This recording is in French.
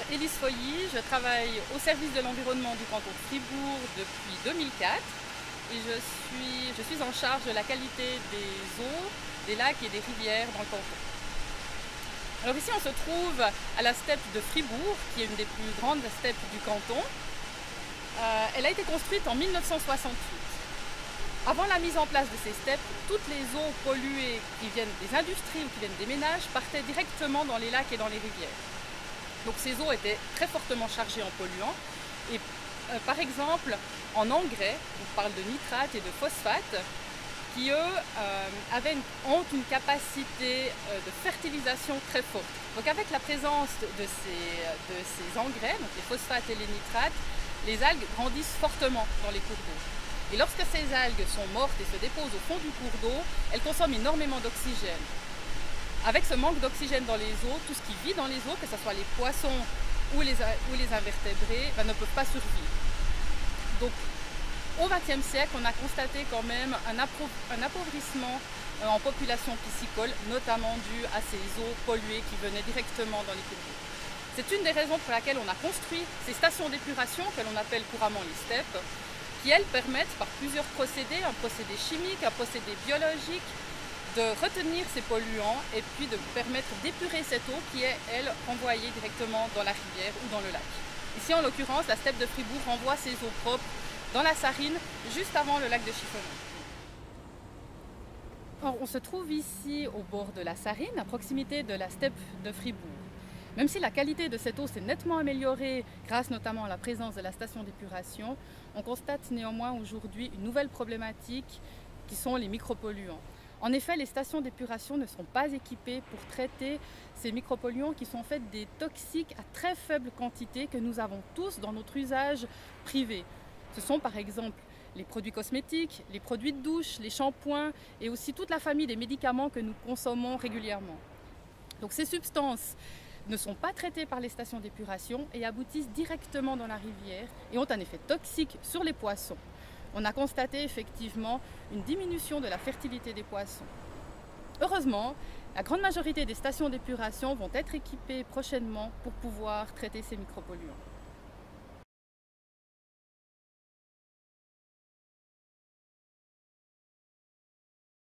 Élise Foilly, je travaille au service de l'environnement du canton de Fribourg depuis 2004 et je suis en charge de la qualité des eaux, des lacs et des rivières dans le canton. Alors ici on se trouve à la steppe de Fribourg, qui est une des plus grandes steppes du canton. Elle a été construite en 1968. Avant la mise en place de ces steppes, toutes les eaux polluées qui viennent des industries ou qui viennent des ménages partaient directement dans les lacs et dans les rivières. Donc ces eaux étaient très fortement chargées en polluants et par exemple en engrais, on parle de nitrates et de phosphates qui eux ont une capacité de fertilisation très forte. Donc avec la présence de ces engrais, donc les phosphates et les nitrates, les algues grandissent fortement dans les cours d'eau. Et lorsque ces algues sont mortes et se déposent au fond du cours d'eau, elles consomment énormément d'oxygène. Avec ce manque d'oxygène dans les eaux, tout ce qui vit dans les eaux, que ce soit les poissons ou les invertébrés, ne peuvent pas survivre. Donc au XXe siècle, on a constaté quand même un appauvrissement en population piscicole, notamment dû à ces eaux polluées qui venaient directement dans les cours d'eau. C'est une des raisons pour laquelle on a construit ces stations d'épuration, que l'on appelle couramment les steppes, qui elles permettent par plusieurs procédés, un procédé chimique, un procédé biologique, de retenir ces polluants et puis de permettre d'épurer cette eau qui est, elle, renvoyée directement dans la rivière ou dans le lac. Ici, en l'occurrence, la steppe de Fribourg renvoie ses eaux propres dans la Sarine, juste avant le lac de Chiffonnet. Or, on se trouve ici au bord de la Sarine, à proximité de la steppe de Fribourg. Même si la qualité de cette eau s'est nettement améliorée grâce notamment à la présence de la station d'épuration, on constate néanmoins aujourd'hui une nouvelle problématique qui sont les micropolluants. En effet, les stations d'épuration ne sont pas équipées pour traiter ces micropolluants qui sont en fait des toxiques à très faible quantité que nous avons tous dans notre usage privé. Ce sont par exemple les produits cosmétiques, les produits de douche, les shampoings et aussi toute la famille des médicaments que nous consommons régulièrement. Donc ces substances ne sont pas traitées par les stations d'épuration et aboutissent directement dans la rivière et ont un effet toxique sur les poissons. On a constaté effectivement une diminution de la fertilité des poissons. Heureusement, la grande majorité des stations d'épuration vont être équipées prochainement pour pouvoir traiter ces micropolluants.